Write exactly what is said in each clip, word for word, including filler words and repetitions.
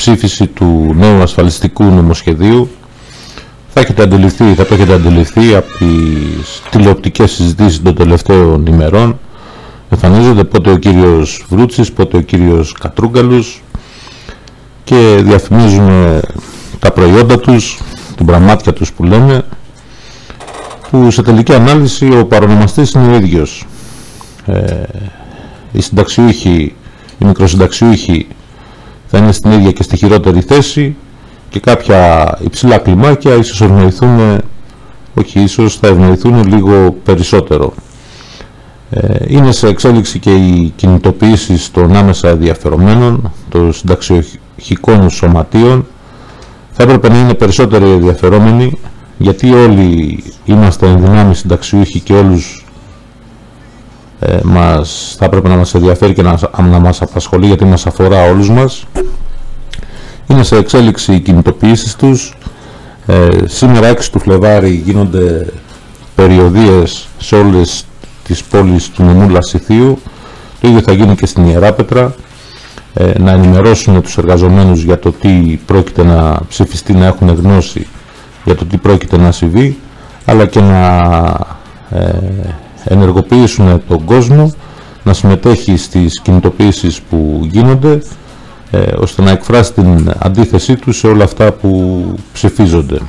ψήφιση του νέου ασφαλιστικού νομοσχεδίου. Θα έχετε αντιληφθεί, θα το έχετε αντιληφθεί από τις τηλεοπτικές συζητήσεις των τελευταίων ημερών. Εμφανίζονται πότε ο κύριος Βρούτσης, πότε ο κύριος Κατρούγκαλους και διαφημίζουν τα προϊόντα τους, την πραμάτια τους που λένε, που σε τελική ανάλυση ο παρονομαστής είναι ο ίδιος. Ε, οι συνταξιούχοι, οι μικροσυνταξιούχοι θα είναι στην ίδια και στη χειρότερη θέση και κάποια υψηλά κλιμάκια ίσως ευνοηθούν, όχι ίσως θα ευνοηθούν λίγο περισσότερο. Ε, είναι σε εξέλιξη και οι κινητοποιήσεις των άμεσα ενδιαφερομένων, των συνταξιοχικών σωματείων. Θα έπρεπε να είναι περισσότεροι ενδιαφερόμενοι, γιατί όλοι είμαστε ενδυνάμοι συνταξιούχοι και όλους ε, μας, θα έπρεπε να μας ενδιαφέρει και να, να μας απασχολεί, γιατί μας αφορά όλους μας. Είναι σε εξέλιξη οι κινητοποιήσεις τους. Ε, σήμερα έξι του Φλεβάρι γίνονται περιοδίες σε όλες τις πόλεις του νομού Λασιθίου. Το ίδιο θα γίνει και στην Ιεράπετρα, ε, να ενημερώσουν τους εργαζομένους για το τι πρόκειται να ψηφιστεί, να έχουν γνώση για το τι πρόκειται να συμβεί, αλλά και να ε, ενεργοποιήσουν τον κόσμο να συμμετέχει στις κινητοποιήσεις που γίνονται, ε, ώστε να εκφράσει την αντίθεσή του σε όλα αυτά που ψηφίζονται.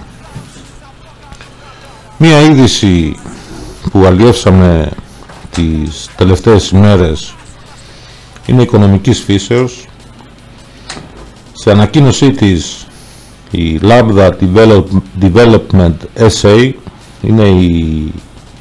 Μία είδηση που αλλιεύσαμε τις τελευταίες ημέρες είναι οικονομικής φύσεως. Σε ανακοίνωσή της η Lambda Development ες έι, είναι η,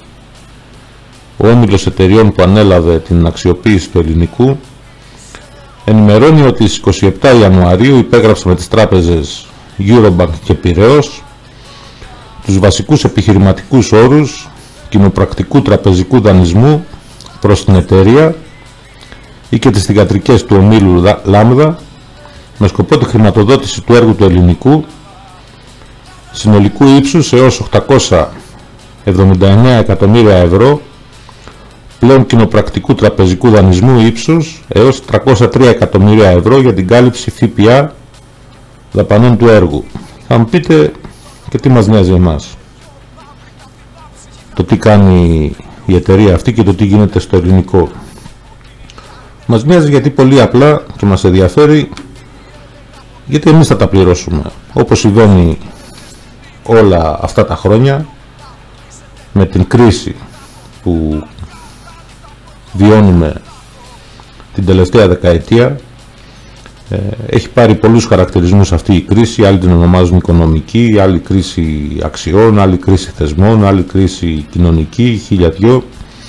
ο όμιλος εταιριών που ανέλαβε την αξιοποίηση του ελληνικού, ενημερώνει ότι στις είκοσι επτά Ιανουαρίου υπέγραψε με τις τράπεζες Eurobank και Πειραιώς τους βασικούς επιχειρηματικούς όρους κοινοπρακτικού τραπεζικού δανεισμού προς την εταιρεία ή και τις θυγατρικές του ομίλου Lambda, με σκοπό τη χρηματοδότηση του έργου του ελληνικού συνολικού ύψους έως οκτακόσια εβδομήντα εννέα εκατομμύρια ευρώ, πλέον κοινοπρακτικού τραπεζικού δανεισμού ύψους έως τριακόσια τρία εκατομμύρια ευρώ για την κάλυψη ΦΠΑ δαπανών του έργου. Θα μου πείτε, και τι μας νοιάζει εμάς το τι κάνει η εταιρεία αυτή και το τι γίνεται στο ελληνικό? Μας νοιάζει γιατί πολύ απλά και μας ενδιαφέρει, γιατί εμείς θα τα πληρώσουμε, όπως συμβαίνει όλα αυτά τα χρόνια με την κρίση που βιώνουμε την τελευταία δεκαετία. Ε, έχει πάρει πολλούς χαρακτηρισμούς αυτή η κρίση, άλλοι την ονομάζουν οικονομική, άλλη κρίση αξιών, άλλη κρίση θεσμών, άλλη κρίση κοινωνική, χίλια δυο.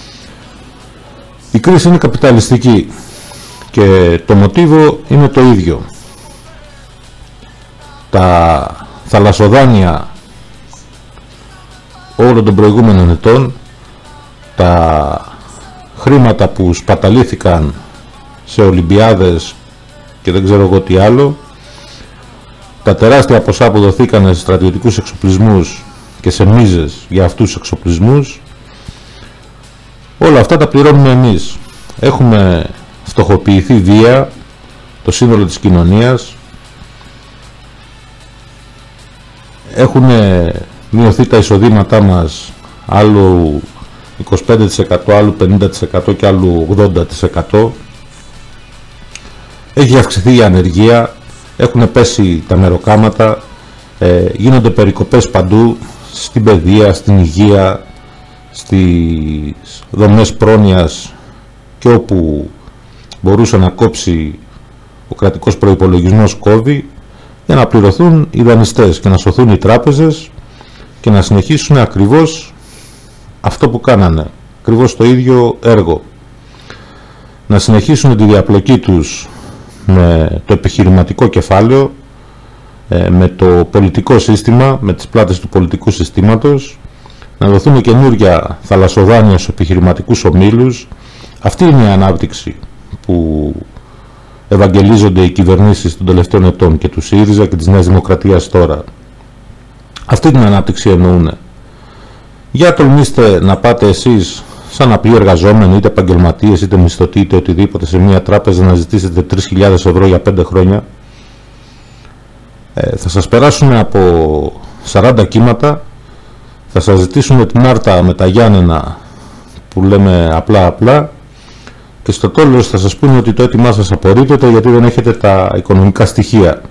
Η κρίση είναι καπιταλιστική και το μοτίβο είναι το ίδιο. Τα θαλασσοδάνεια όλων των προηγούμενων ετών, τα χρήματα που σπαταλήθηκαν σε Ολυμπιάδες και δεν ξέρω εγώ τι άλλο, τα τεράστια ποσά που δοθήκαν σε στρατιωτικούς εξοπλισμούς και σε μίζες για αυτούς τους εξοπλισμούς, όλα αυτά τα πληρώνουμε εμείς. Έχουμε φτωχοποιηθεί βία το σύνολο της κοινωνίας, έχουν μειωθεί τα εισοδήματά μας, άλλο είκοσι πέντε τοις εκατό, άλλο πενήντα τοις εκατό και άλλο ογδόντα τοις εκατό. Έχει αυξηθεί η ανεργία, έχουν πέσει τα μεροκάματα, ε, γίνονται περικοπές παντού, στην παιδεία, στην υγεία, στις δομές πρόνοιας και όπου μπορούσε να κόψει ο κρατικός προϋπολογισμός κόβει, για να πληρωθούν οι δανειστές και να σωθούν οι τράπεζες και να συνεχίσουν ακριβώς αυτό που κάνανε, ακριβώς το ίδιο έργο. Να συνεχίσουν τη διαπλοκή τους με το επιχειρηματικό κεφάλαιο, με το πολιτικό σύστημα, με τις πλάτες του πολιτικού συστήματος, να δοθούν καινούργια θαλασσοδάνεια στους επιχειρηματικούς ομίλους. Αυτή είναι η ανάπτυξη που ευαγγελίζονται οι κυβερνήσεις των τελευταίων ετών και του ΣΥΡΙΖΑ και της Νέας Δημοκρατίας τώρα. Αυτή την ανάπτυξη εννοούν. Για τολμήστε να πάτε εσείς σαν απλοί εργαζόμενοι, είτε επαγγελματίες, είτε μισθωτοί, είτε οτιδήποτε, σε μια τράπεζα να ζητήσετε τρεις χιλιάδες ευρώ για πέντε χρόνια. Ε, θα σας περάσουν από σαράντα κύματα, θα σας ζητήσουν την άρτα με τα Γιάννενα που λέμε απλά απλά και στο τέλος θα σας πούνε ότι το έτοιμά σας απορρίπτεται γιατί δεν έχετε τα οικονομικά στοιχεία.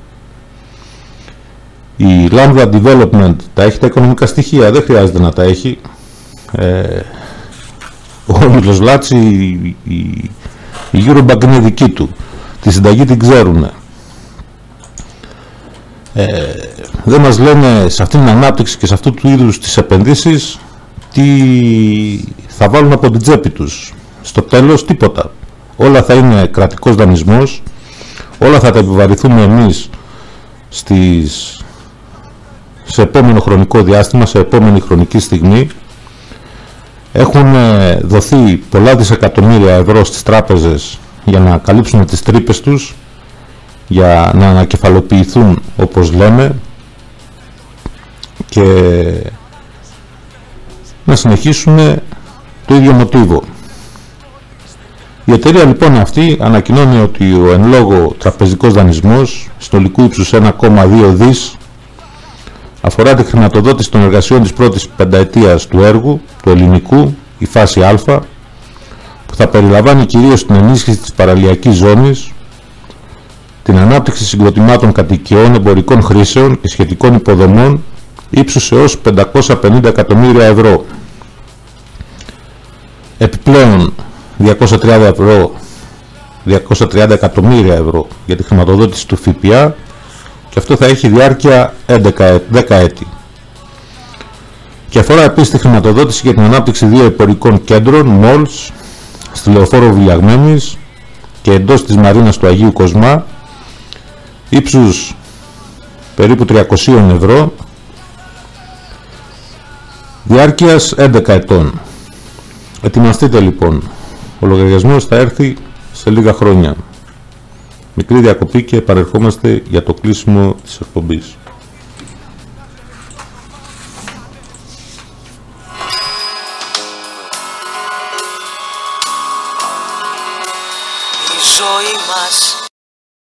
Η Lambda Development τα έχει τα οικονομικά στοιχεία, δεν χρειάζεται να τα έχει. Ε, ο Όμιλος Λάτσι, η, η, η Eurobank είναι δική του, τη συνταγή την ξέρουν. Ε, δεν μας λένε σε αυτήν την ανάπτυξη και σε αυτού του είδους τις επενδύσεις τι θα βάλουν από την τσέπη τους. Στο τέλος τίποτα. Όλα θα είναι κρατικός δανεισμός, όλα θα τα επιβαρυθούμε εμείς στις, σε επόμενο χρονικό διάστημα, σε επόμενη χρονική στιγμή. Έχουν δοθεί πολλά δισεκατομμύρια ευρώ στις τράπεζες για να καλύψουν τις τρύπες τους, για να ανακεφαλοποιηθούν όπως λέμε και να συνεχίσουν το ίδιο μοτίβο. Η εταιρεία λοιπόν αυτή ανακοινώνει ότι ο εν λόγω τραπεζικός δανεισμός συνολικού ύψους ένα κόμμα δύο δις αφορά τη χρηματοδότηση των εργασιών της πρώτης πενταετίας του έργου, του ελληνικού, η φάση Α, που θα περιλαμβάνει κυρίως την ενίσχυση της παραλιακής ζώνης, την ανάπτυξη συγκροτημάτων κατοικιών, εμπορικών χρήσεων και σχετικών υποδομών ύψους έως πεντακόσια πενήντα εκατομμύρια ευρώ. Επιπλέον διακόσια τριάντα, ευρώ, διακόσια τριάντα εκατομμύρια ευρώ για τη χρηματοδότηση του ΦΠΑ και αυτό θα έχει διάρκεια έντεκα, δέκα έτη. Και αφορά επίσης τη χρηματοδότηση για την ανάπτυξη δύο εμπορικών κέντρων, malls, στη Λεωφόρο Βιλιαγμένης και εντός της Μαρίνας του Αγίου Κοσμά, ύψους περίπου τριακόσια ευρώ, διάρκειας έντεκα ετών. Ετοιμαστείτε λοιπόν, ο λογαριασμός θα έρθει σε λίγα χρόνια. Μικρή διακοπή και επανερχόμαστε για το κλείσιμο της εκπομπής. Η ζωή μας